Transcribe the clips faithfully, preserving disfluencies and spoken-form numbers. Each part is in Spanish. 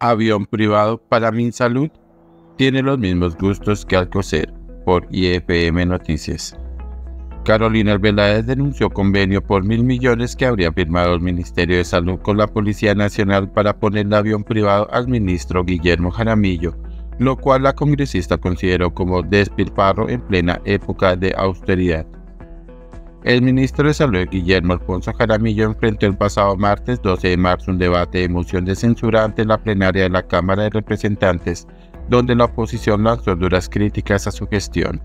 Avión privado para Minsalud tiene los mismos gustos que Alcocer, por I F M Noticias. Carolina Arbeláez denunció convenio por mil millones que habría firmado el Ministerio de Salud con la Policía Nacional para ponerle avión privado al ministro Guillermo Jaramillo, lo cual la congresista consideró como despilfarro en plena época de austeridad. El ministro de Salud, Guillermo Alfonso Jaramillo, enfrentó el pasado martes doce de marzo un debate de moción de censura ante la plenaria de la Cámara de Representantes, donde la oposición lanzó duras críticas a su gestión.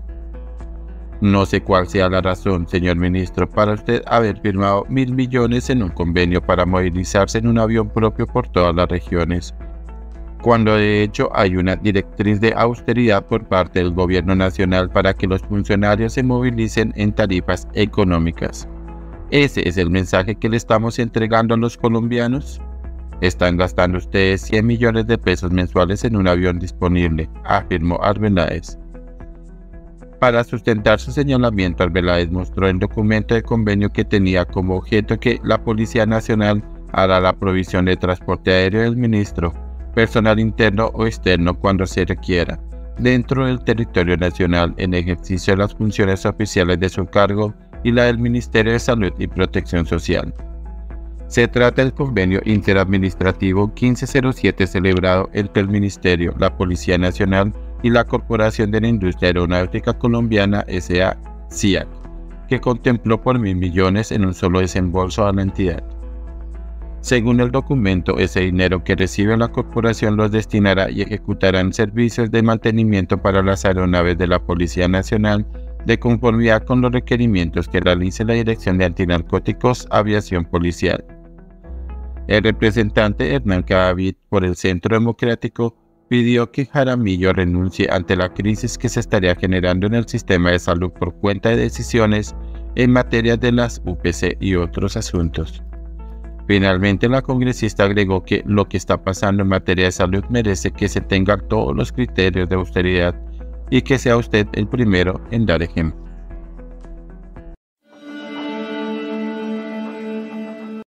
No sé cuál sea la razón, señor ministro, para usted haber firmado mil millones en un convenio para movilizarse en un avión propio por todas las regiones, cuando de hecho hay una directriz de austeridad por parte del gobierno nacional para que los funcionarios se movilicen en tarifas económicas. ¿Ese es el mensaje que le estamos entregando a los colombianos? Están gastando ustedes cien millones de pesos mensuales en un avión disponible, afirmó Arbeláez. Para sustentar su señalamiento, Arbeláez mostró el documento de convenio que tenía como objeto que la Policía Nacional hará la provisión de transporte aéreo del ministro, personal interno o externo cuando se requiera, dentro del territorio nacional en ejercicio de las funciones oficiales de su cargo y la del Ministerio de Salud y Protección Social. Se trata del convenio interadministrativo quince cero siete celebrado entre el Ministerio, la Policía Nacional y la Corporación de la Industria Aeronáutica Colombiana S A C I A C, que contempló por mil millones en un solo desembolso a la entidad. Según el documento, ese dinero que recibe la corporación los destinará y ejecutará en servicios de mantenimiento para las aeronaves de la Policía Nacional de conformidad con los requerimientos que realice la Dirección de Antinarcóticos Aviación Policial. El representante Hernán Cadavid por el Centro Democrático pidió que Jaramillo renuncie ante la crisis que se estaría generando en el sistema de salud por cuenta de decisiones en materia de las U P C y otros asuntos. Finalmente, la congresista agregó que lo que está pasando en materia de salud merece que se tengan todos los criterios de austeridad y que sea usted el primero en dar ejemplo.